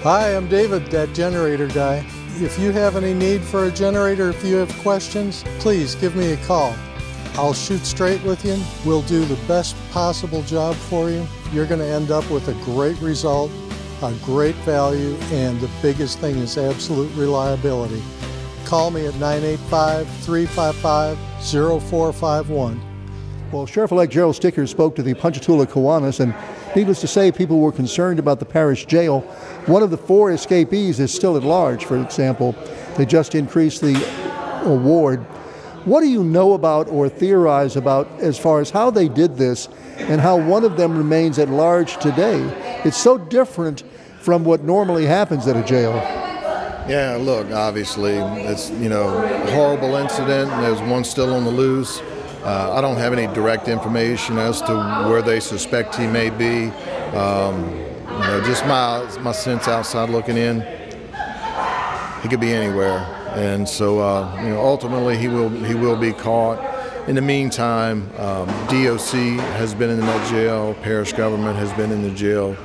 Hi, I'm David, that generator guy. If you have any need for a generator, if you have questions, please give me a call. I'll shoot straight with you. We'll do the best possible job for you. You're going to end up with a great result, a great value, and the biggest thing is absolute reliability. Call me at 985-355-0451. Well, Sheriff-elect Gerald Sticker spoke to the Ponchatoula Kiwanis, and needless to say, people were concerned about the parish jail. One of the 4 escapees is still at large, for example. They just increased the award. What do you know about or theorize about as far as how they did this and how one of them remains at large today? It's so different from what normally happens at a jail. Yeah, look, obviously, it's, a horrible incident. There's one still on the loose. I don't have any direct information as to where they suspect he may be. Just my sense outside looking in, he could be anywhere. And so, ultimately he will be caught. In the meantime, DOC has been in that jail. Parish government has been in the jail.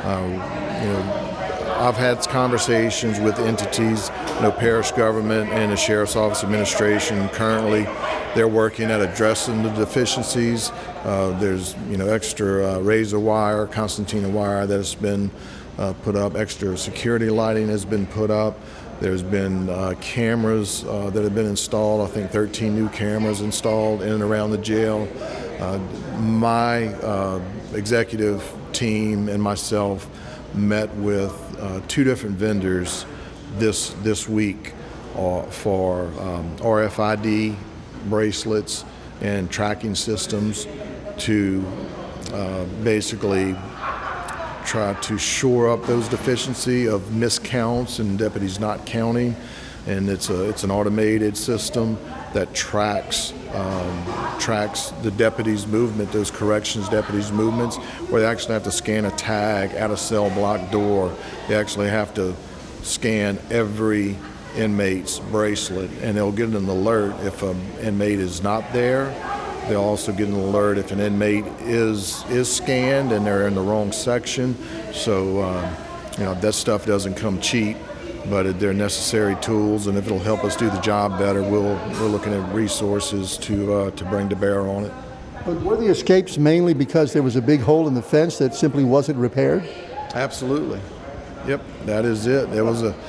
I've had conversations with entities, parish government and the Sheriff's Office administration. Currently, they're working at addressing the deficiencies. There's, extra razor wire, concertina wire that has been put up. Extra security lighting has been put up. There's been cameras that have been installed. I think 13 new cameras installed in and around the jail. My executive team and myself met with 2 different vendors this week for RFID bracelets and tracking systems to basically try to shore up those deficiency of miscounts and deputies not counting. And it's an automated system that tracks the deputies' movement, those corrections deputies' movements, where they actually have to scan a tag at a cell block door. They actually have to scan every inmate's bracelet, and they'll get an alert if an inmate is not there. They'll also get an alert if an inmate is scanned and they're in the wrong section. So that stuff doesn't come cheap, but they're necessary tools, and if it'll help us do the job better, we're looking at resources to bring to bear on it. But were the escapes mainly because there was a big hole in the fence that simply wasn't repaired? Absolutely. Yep, that is it. There was a,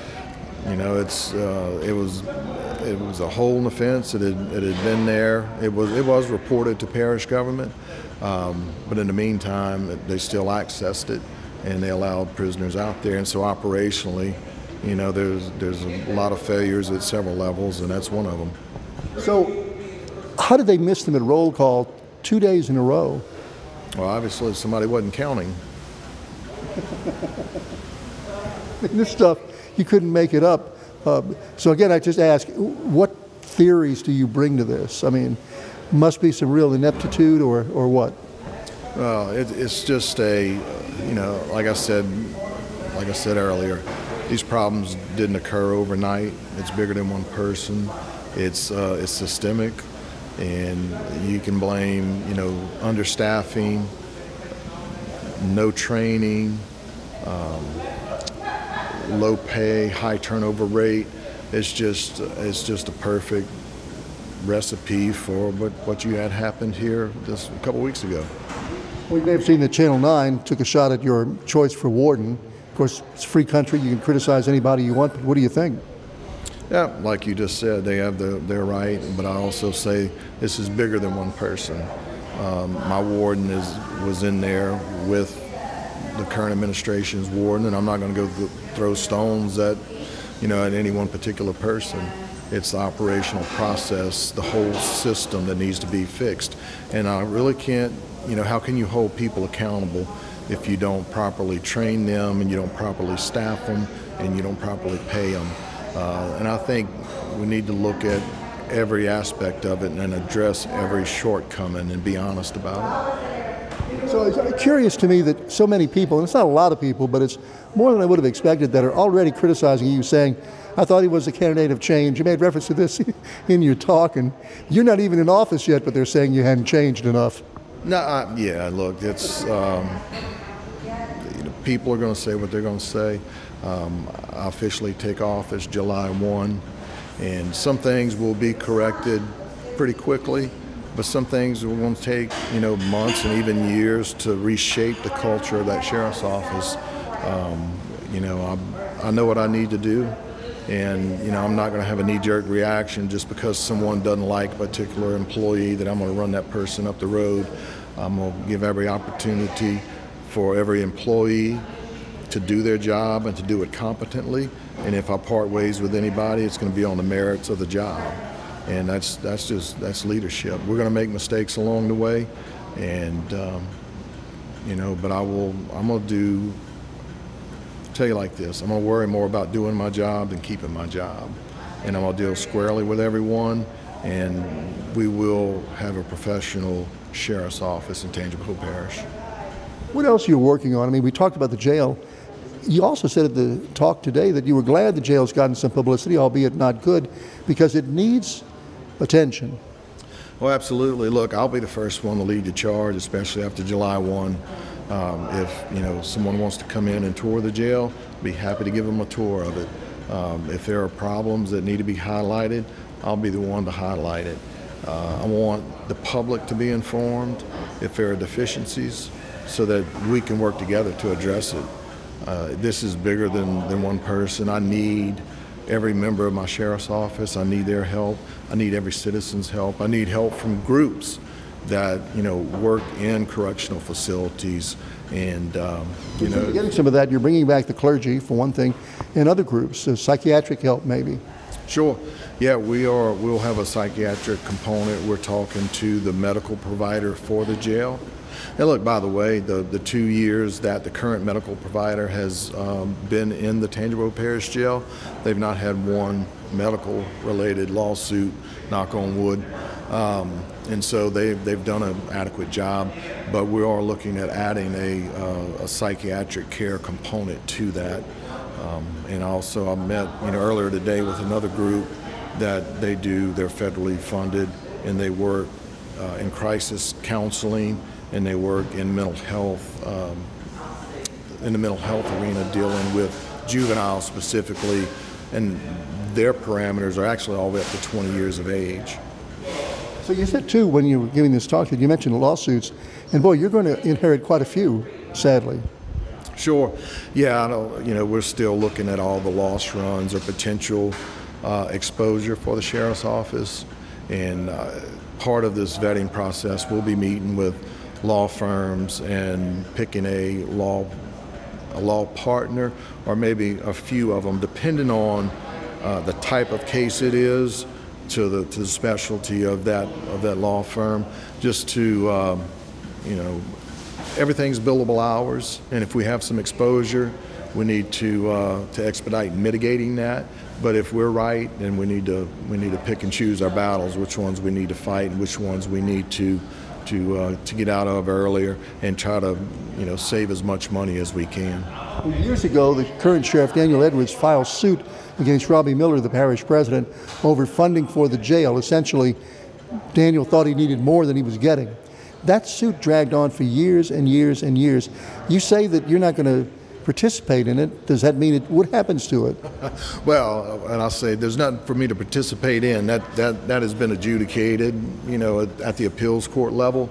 it was a hole in the fence. It had been there. It was reported to parish government, but in the meantime, they still accessed it, and they allowed prisoners out there. And so operationally, there's a lot of failures at several levels, and that's one of them. So how did they miss them at roll call 2 days in a row? Well, obviously somebody wasn't counting. This stuff, you couldn't make it up. So again, I just ask, what theories do you bring to this? I mean, must be some real ineptitude or what? Well, it's just like I said earlier, these problems didn't occur overnight. It's bigger than one person. It's systemic, and you can blame understaffing, no training, low pay, high turnover rate. It's just a perfect recipe for what you had happened here just a couple weeks ago. Well, you may have seen that Channel 9 took a shot at your choice for warden. Of course, it's a free country. You can criticize anybody you want, but what do you think? Yeah, like you just said, they have their right, but I also say this is bigger than one person. My warden was in there with the current administration's warden, and I'm not going to go throw stones at any one particular person. It's the operational process, the whole system that needs to be fixed. And I really can't, how can you hold people accountable if you don't properly train them, and you don't properly staff them, and you don't properly pay them? And I think we need to look at every aspect of it and address every shortcoming and be honest about it. So it's curious to me that so many people, and it's not a lot of people, but it's more than I would have expected, that are already criticizing you, saying, I thought he was a candidate of change. You made reference to this in your talk, and you're not even in office yet, but they're saying you hadn't changed enough. No, yeah, look, it's people are going to say what they're going to say. I officially take office July 1, and some things will be corrected pretty quickly, but some things are going to take, months and even years to reshape the culture of that sheriff's office. I know what I need to do, and I'm not going to have a knee-jerk reaction just because someone doesn't like a particular employee that I'm going to run that person up the road. I'm going to give every opportunity for every employee to do their job and to do it competently. And if I part ways with anybody, it's going to be on the merits of the job. And that's leadership. We're going to make mistakes along the way, and but I'm going to tell you like this: I'm going to worry more about doing my job than keeping my job, and I'm going to deal squarely with everyone, and we will have a professional sheriff's office in Tangipahoa Hill Parish. What else are you working on? I mean, we talked about the jail. You also said at the talk today that you were glad the jail's gotten some publicity, albeit not good, because it needs attention. Well, absolutely. Look, I'll be the first one to lead the charge, especially after July 1. If someone wants to come in and tour the jail, I'd be happy to give them a tour of it. If there are problems that need to be highlighted, I'll be the one to highlight it. I want the public to be informed if there are deficiencies, so that we can work together to address it. This is bigger than one person. I need every member of my sheriff's office. I need their help. I need every citizen's help. I need help from groups that work in correctional facilities, and You're getting some of that. You're bringing back the clergy for one thing, and other groups, psychiatric help maybe. Sure. Yeah, we'll have a psychiatric component. We're talking to the medical provider for the jail. And look, by the way, the 2 years that the current medical provider has been in the Tangipahoa Parish Jail, they've not had one medical-related lawsuit, knock on wood. And so they've done an adequate job, but we are looking at adding a psychiatric care component to that. And also I met earlier today with another group that they're federally funded, and they work in crisis counseling, and they work in mental health, in the mental health arena, dealing with juveniles specifically, and their parameters are actually all the way up to 20 years of age. So you said too, when you were giving this talk, that you mentioned lawsuits, and boy, you're going to inherit quite a few, sadly. Sure. Yeah, I know, we're still looking at all the loss runs or potential exposure for the sheriff's office, and part of this vetting process, we'll be meeting with law firms and picking a law partner, or maybe a few of them, depending on the type of case it is, to the specialty of that law firm, just to everything's billable hours, and if we have some exposure, we need to expedite mitigating that. But if we're right, then we need to pick and choose our battles, which ones we need to fight and which ones we need to get out of earlier, and try to save as much money as we can. Well, years ago, the current sheriff, Daniel Edwards, filed suit against Robbie Miller, the parish president, over funding for the jail. Essentially, Daniel thought he needed more than he was getting. That suit dragged on for years and years and years. You say that you're not going to participate in it. Does that mean what happens to it? Well, and I'll say there's nothing for me to participate in. That has been adjudicated, at the appeals court level,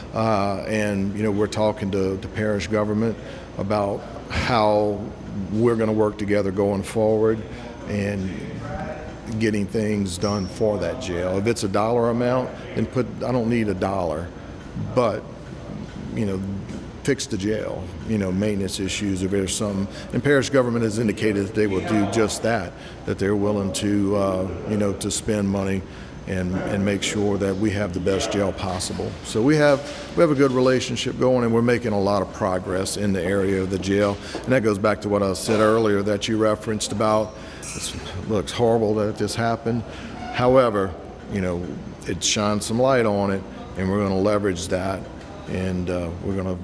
and we're talking to parish government about how we're going to work together going forward and getting things done for that jail. If it's a dollar amount, then I don't need a dollar, but fix the jail, maintenance issues, if there's something. And parish government has indicated that they will do just that they're willing to, to spend money and make sure that we have the best jail possible. So we have a good relationship going, and we're making a lot of progress in the area of the jail. And that goes back to what I said earlier that you referenced about, it looks horrible that this happened. However, it shines some light on it, and we're going to leverage that, and we're going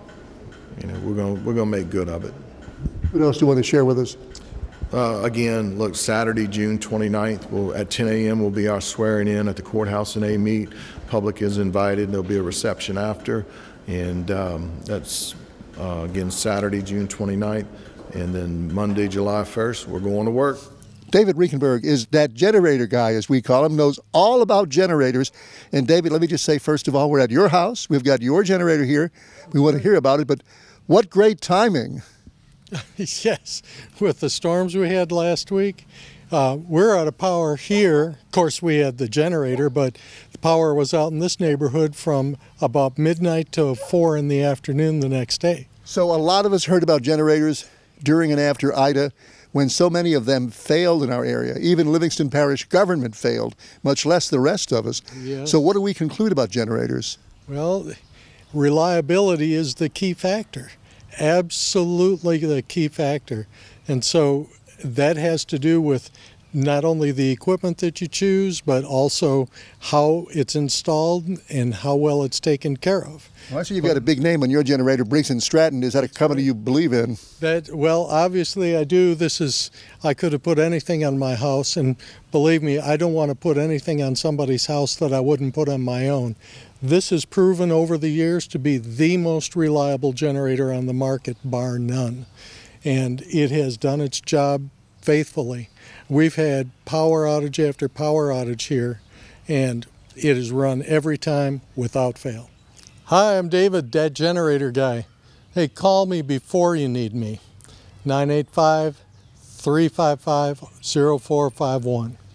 to make good of it. What else do you want to share with us? Again, look, Saturday, June 29th, at 10 a.m. will be our swearing in at the courthouse in Amite. Public is invited. There'll be a reception after, and that's Again, Saturday, June 29th, and then Monday, July 1st, we're going to work. David Riekenberg is that generator guy, as we call him, knows all about generators. And David, let me just say, first of all, we're at your house. We've got your generator here. We want to hear about it, but what great timing. Yes, with the storms we had last week, we're out of power here. Of course, we had the generator, but the power was out in this neighborhood from about midnight to 4 in the afternoon the next day. So a lot of us heard about generators during and after Ida, when so many of them failed in our area. Even Livingston Parish government failed, much less the rest of us. Yes. So what do we conclude about generators? Well, reliability is the key factor. Absolutely the key factor. And so that has to do with not only the equipment that you choose, but also how it's installed and how well it's taken care of. Well, I see you've got a big name on your generator, Briggs & Stratton. Is that a company you believe in? Well, obviously I do. I could have put anything on my house, and believe me, I don't want to put anything on somebody's house that I wouldn't put on my own. This has proven over the years to be the most reliable generator on the market, bar none. And it has done its job faithfully. We've had power outage after power outage here, and it has run every time without fail. Hi, I'm David, that generator guy. Hey, call me before you need me. 985-355-0451.